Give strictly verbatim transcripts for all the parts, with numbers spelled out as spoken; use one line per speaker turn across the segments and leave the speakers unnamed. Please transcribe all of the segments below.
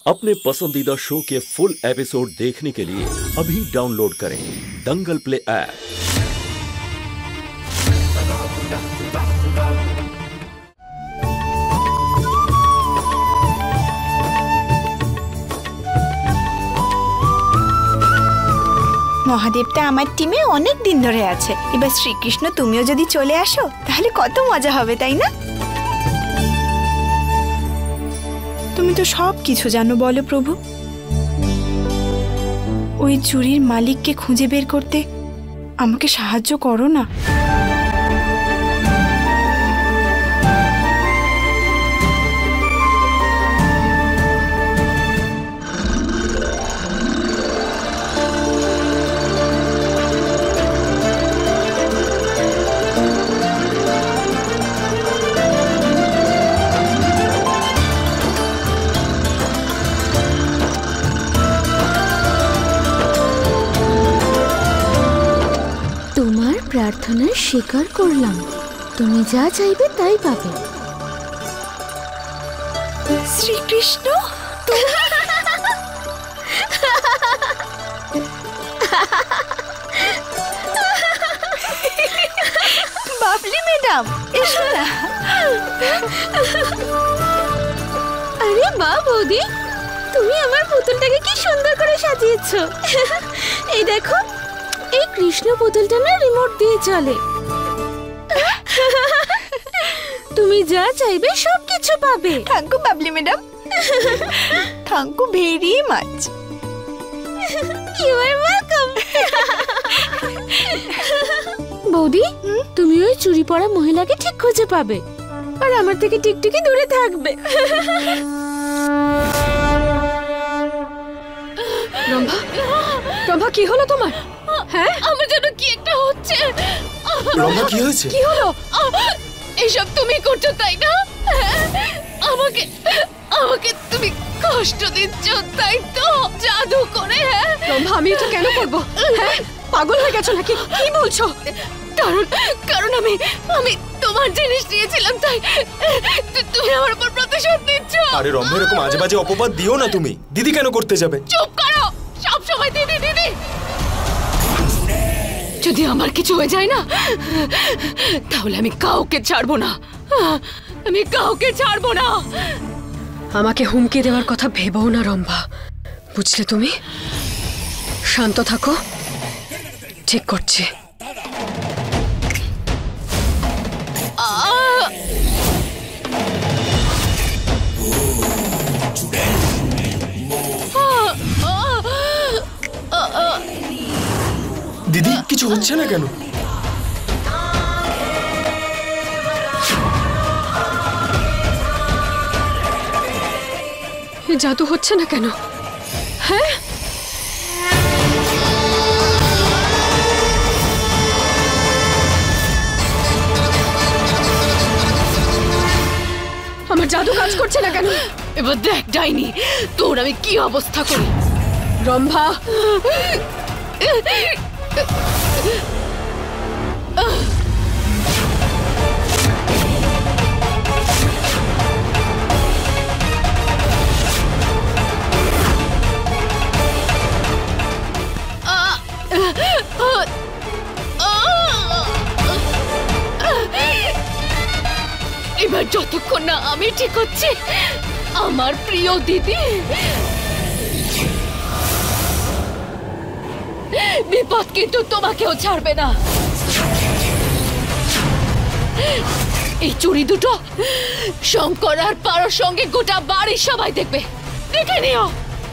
अपने पसंदीदा शो के फुल एपिसोड देखने के लिए अभी डाउनलोड करें दंगल प्ले ऐप।
মহাদেবটা আমার টিমে অনেক দিন ধরে আছে। এবার শ্রীকৃষ্ণ তুমিও যদি চলে আসো তাহলে কত মজা হবে, তাই না? তুমি তো সব কিছু জানো, বলো প্রভু। ওই চুরির মালিককে খুঁজে বের করতে আমাকে সাহায্য করো না।
प्रार्थना स्वीकार करलाम, तुम जा चाइबे ताई पाबे।
श्रीकृष्ण बाबली मैडम एसो ना।
अरे वाह बौदी, तुमी आमार पुतुलटाके कि सुंदर करे साजिয়েছো। এই দেখো, এই কৃষ্ণ পুতুলটা না রিমোট দিয়ে চলে। তুমি যা চাইবে সব কিছু পাবে।
Thank you Babli madam, thank you very much.
You are welcome. বৌদি, তুমি ওই চুরি পরা মহিলাকে ঠিক খুঁজে পাবে আর আমার থেকে টিকটিকি দূরে থাকবে।
রম্ভা, রম্ভা কি হলো তোমার? হ্যাঁ,
আমার জন্য কি একটা হচ্ছে।
রম্ভা কি হয়েছে?
কি হলো?
এসব তুমি করছো তাই না? আমাকে আমাকে তুমি কষ্ট দিচ্ছ তাই তো, জাদু করে।
রম্ভা, আমি এটা কেন করব? হ্যাঁ, পাগল হয়ে গেছো নাকি? কি বলছো?
কারণ কারণ আমি আমি তোমার জিনিস নিয়েছিলাম, তাই তুমি আমার উপর প্রতিশোধ নিচ্ছ।
আরে রম্ভা, এরকম আজে বাজে অপবাদ দিও না তুমি। দিদি কেন করতে যাবে?
চুপ করো, সব সময় দিদি দিদি। যদি আমার কিছু হয়ে যায় না, তাহলে আমি কাউকে ছাড়বো না, আমি কাউকে ছাড়বো না।
আমাকে হুমকি দেওয়ার কথা ভেবো না রম্ভা, বুঝলে? তুমি শান্ত থাকো, ঠিক করছি।
দিদি, কিছু হচ্ছে না কেন?
জাদু হচ্ছে না কেন? হ্যাঁ, আমার জাদু কাজ করছে না কেন?
এবার দেখ ডাইনি, তোর আমি কি অবস্থা করি।
রম্ভা,
এবার যতক্ষণ না আমি ঠিক হচ্ছি, আমার প্রিয় দিদি, বিপদ কিন্তু তোমাকেও ছাড়বে না। এই চুরি দুটো শঙ্কর আর পারোর সঙ্গে গোটা বাড়ির সবাই দেখবে, দেখে নিও।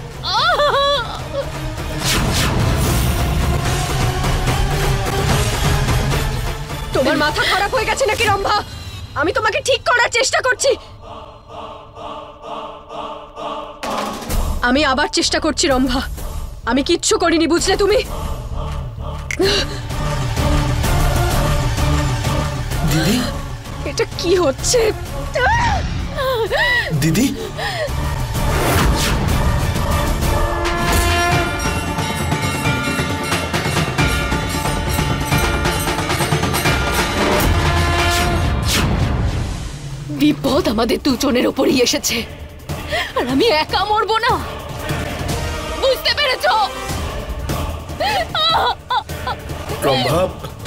তোমার মাথা খারাপ হয়ে গেছে নাকি রম্ভা? আমি তোমাকে ঠিক করার চেষ্টা করছি। আমি আবার চেষ্টা করছি রম্ভা, আমি কিচ্ছু করিনি, বুঝলে তুমি?
দিদি,
এটা কি হচ্ছে?
দিদি,
বিপদ আমাদের দুজনের উপরই এসেছে। আর আমি একা মরবো না, বুঝতে পেরেছো?
রম্ভা,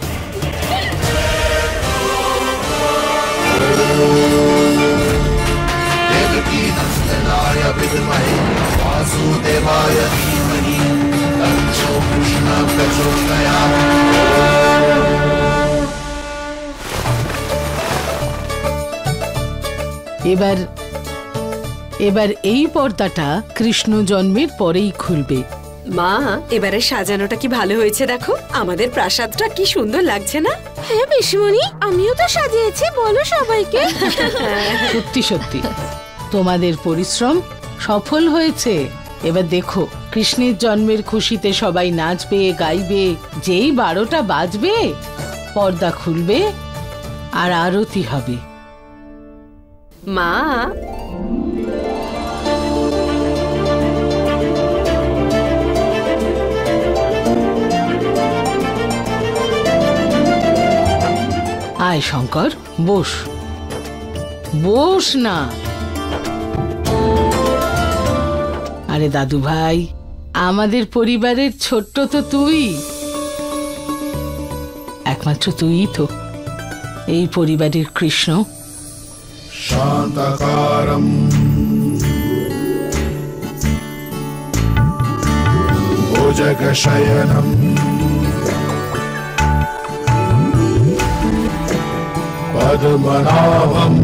এবার এবার এই পর্দাটা কৃষ্ণ জন্মের পরেই খুলবে।
মা, এবারে সাজানোটা কি ভালো হয়েছে দেখো, আমাদের প্রাসাদটা কি সুন্দর লাগছে না?
হ্যাঁ পিসিমণি, আমিও তো সাজিয়েছি, বলো সবাইকে।
সত্যি সত্যি তোমাদের পরিশ্রম সফল হয়েছে। এবার দেখো, কৃষ্ণের জন্মের খুশিতে সবাই নাচবে, গাইবে। যেই বারোটা বাজবে পর্দা খুলবে আর আরতি হবে।
মা,
আয় শঙ্কর, বস বস না। আরে দাদু ভাই, আমাদের পরিবারের ছোট্ট তো তুই, একমাত্র তুই তো এই পরিবারের কৃষ্ণ।
শান্তকারম ভুজগশয়নম পদ্মনাভম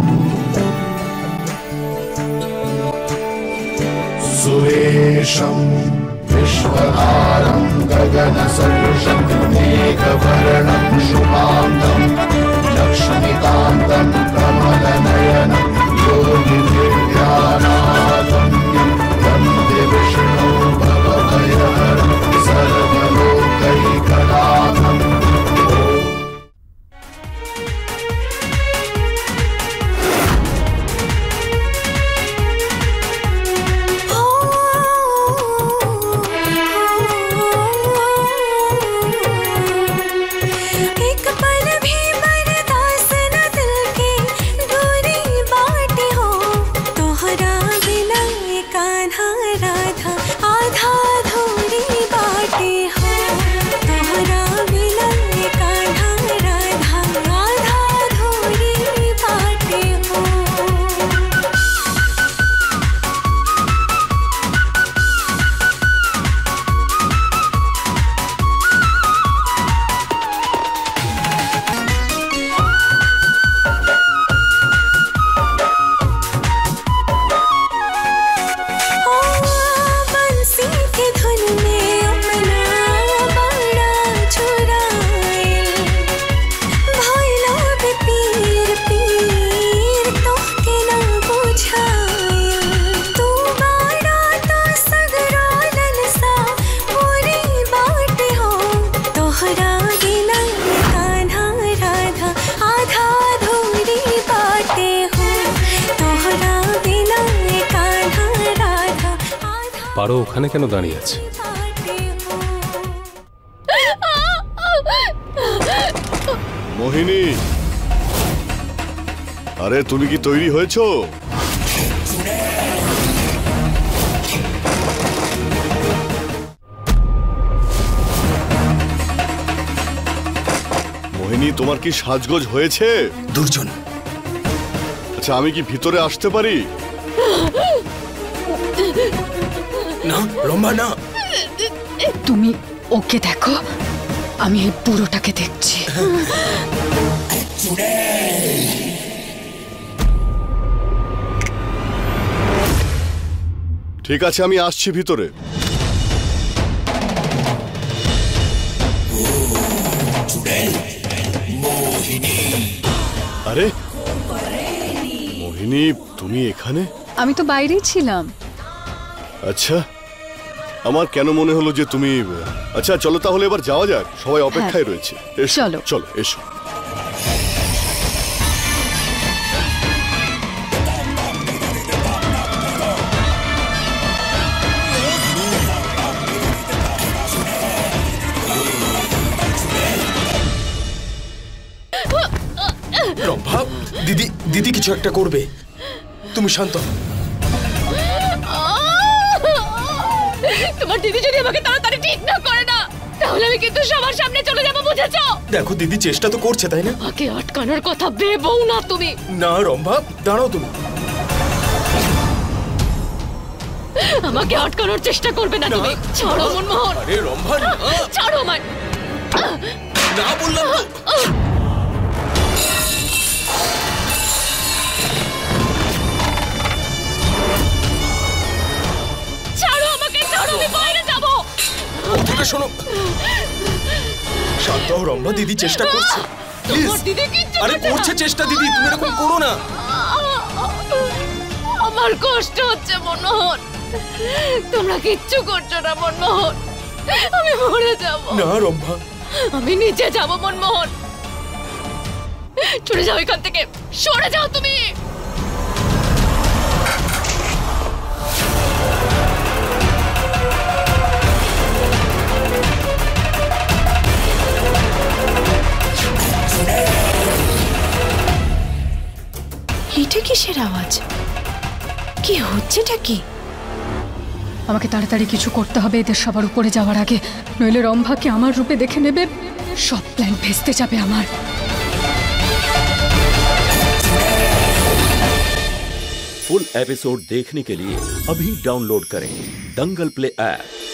সুরেশম বিশ্বধারম গগনসদৃশম মেঘবর্ণম শুভাঙ্গম লক্ষ্মীকান্তম কমলনয়নম योगिनिर्ध्यानागम्यं वन्दे विष्णु भवभयहरं सर्वलोकैकनाथम्।
পারো ওখানে কেন দাঁড়িয়ে আছে?
মোহিনী, আরে তুমি কি তৈরি হয়েছো? মোহিনী, তোমার কি সাজগোজ হয়েছে?
দুর্জন,
আচ্ছা, আমি কি ভিতরে আসতে পারি?
না রম্ভা, না।
তুমি ওকে দেখো, আমি এই পুরোটাকে দেখছি।
ঠিক আছে, আমি আসছি ভিতরে। আরে মোহিনী, তুমি এখানে?
আমি তো বাইরেই ছিলাম।
আচ্ছা, আমার কেন মনে হলো যে তুমি... আচ্ছা চলো তাহলে এবার যাওয়া যাক, সবাই অপেক্ষায় রয়েছে।
চলো
চলো, এসো।
রম্ভা, দিদি দিদি কিছু একটা করবে, তুমি শান্ত হও।
দিদি যদি আমাকে তাড়াতাড়ি ঠিক না করে না, তাহলে আমি কিন্তু সবার সামনে চলে যাবো, বুঝেছো?
দেখো দিদি চেষ্টা তো করছে, তাই না?
আমাকে আটকানোর কথা ভেবও না তুমি।
না রম্ভা, দাঁড়াও তুমি।
আমাকে আটকানোর চেষ্টা করবে না তুমি। ছাড়ো মনমোহন।
আরে রম্ভা, না।
ছাড়ো আমায়।
না বললাম তো।
ছাড়ো আমাকে, ছাড়ো, আমি বাইরে যাবো।
কথাটা শোনো। শান্ত হও রম্ভা, দিদি চেষ্টা করছে। প্লিজ। আরে করছে চেষ্টা দিদি, তুমি এরকম করো না।
আমার কষ্ট হচ্ছে মনমোহন, তোমরা কিচ্ছু করছো না মনমোহন, আমি মরে যাব।
না রম্ভা,
আমি নিচে যাব মনমোহন, চলে যাও এখান থেকে, সরে যাও তুমি।
এটা কিসের আওয়াজ? কি হচ্ছেটা কি?
আমাকে তাড়াতাড়ি কিছু করতে হবে এদের সবার উপরে যাওয়ার আগে, নইলে রম্ভাকে আমার রূপে দেখে নেবে, সব প্ল্যান ভেস্তে যাবে আমার।
फुल एपिसोड देखने के लिए अभी डाउनलोड करें दंगल प्ले ऐप।